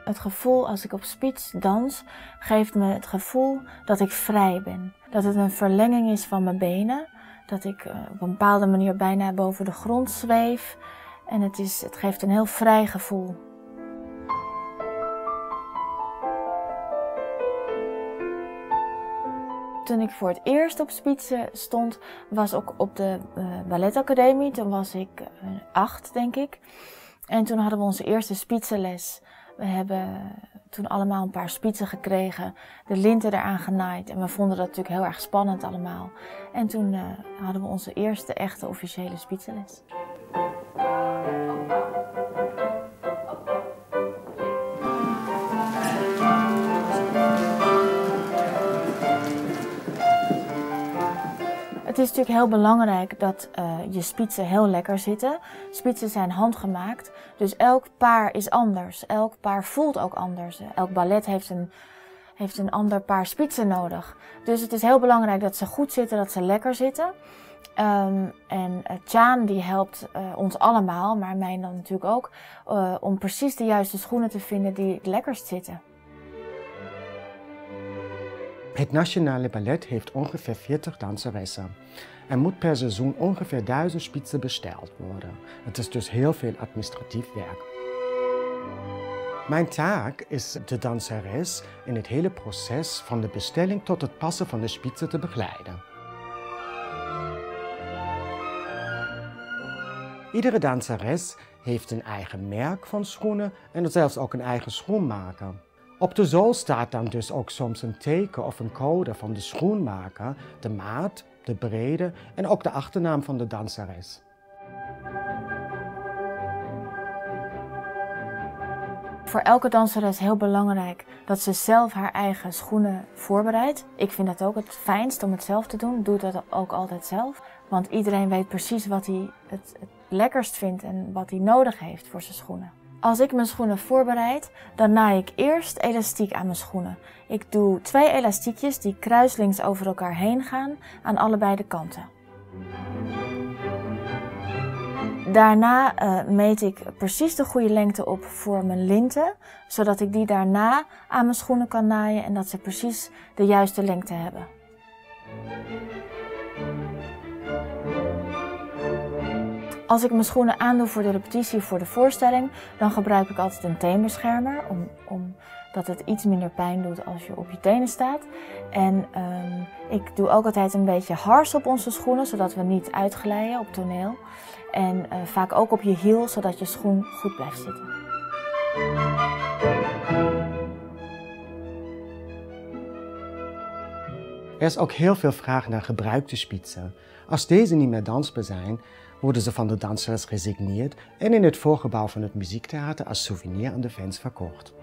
Het gevoel als ik op Spitz dans, geeft me het gevoel dat ik vrij ben. Dat het een verlenging is van mijn benen. Dat ik op een bepaalde manier bijna boven de grond zweef. En het geeft een heel vrij gevoel. Toen ik voor het eerst op Spitz stond, was ook op de balletacademie. Toen was ik 8, denk ik. En toen hadden we onze eerste Spitzenles. We hebben toen allemaal een paar spitsen gekregen, de linten eraan genaaid. En we vonden dat natuurlijk heel erg spannend allemaal. En toen hadden we onze eerste echte officiële Spitzenles. Het is natuurlijk heel belangrijk dat je spitsen heel lekker zitten. Spitsen zijn handgemaakt, dus elk paar is anders. Elk paar voelt ook anders. Elk ballet heeft een ander paar spitsen nodig. Dus het is heel belangrijk dat ze goed zitten, dat ze lekker zitten. En Tjaan die helpt ons allemaal, maar mij dan natuurlijk ook, om precies de juiste schoenen te vinden die het lekkerst zitten. Het Nationale Ballet heeft ongeveer 40 danseressen. Er moet per seizoen ongeveer 1000 spitsen besteld worden. Het is dus heel veel administratief werk. Mijn taak is de danseres in het hele proces van de bestelling tot het passen van de spitsen te begeleiden. Iedere danseres heeft een eigen merk van schoenen en zelfs ook een eigen schoenmaker. Op de zool staat dan dus ook soms een teken of een code van de schoenmaker, de maat, de breedte en ook de achternaam van de danseres. Voor elke danseres heel belangrijk dat ze zelf haar eigen schoenen voorbereidt. Ik vind dat ook het fijnst om het zelf te doen. Ik doe dat ook altijd zelf. Want iedereen weet precies wat hij het lekkerst vindt en wat hij nodig heeft voor zijn schoenen. Als ik mijn schoenen voorbereid, dan naai ik eerst elastiek aan mijn schoenen. Ik doe 2 elastiekjes die kruislings over elkaar heen gaan aan allebei de kanten. Daarna meet ik precies de goede lengte op voor mijn linten, zodat ik die daarna aan mijn schoenen kan naaien en dat ze precies de juiste lengte hebben. Als ik mijn schoenen aandoe voor de repetitie of voor de voorstelling, dan gebruik ik altijd een teenbeschermer, omdat het iets minder pijn doet als je op je tenen staat. En ik doe ook altijd een beetje hars op onze schoenen, zodat we niet uitglijden op toneel. En vaak ook op je hiel, zodat je schoen goed blijft zitten. Er is ook heel veel vraag naar gebruikte spitsen. Als deze niet meer dansbaar zijn, worden ze van de dansers gesigneerd en in het voorgebouw van het muziektheater als souvenir aan de fans verkocht.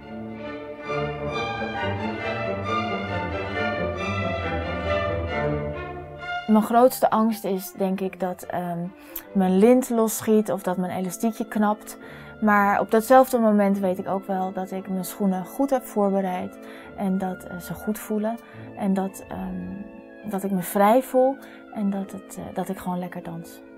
Mijn grootste angst is denk ik dat mijn lint losschiet of dat mijn elastiekje knapt. Maar op datzelfde moment weet ik ook wel dat ik mijn schoenen goed heb voorbereid en dat ze goed voelen. En dat ik me vrij voel en dat ik gewoon lekker dans.